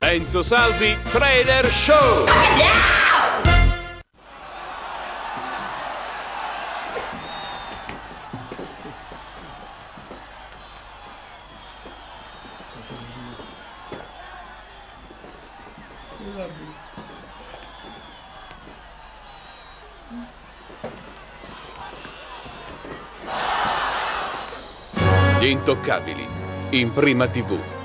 Enzo Salvi Trailer Show! Gli Intoccabili, in Prima TV.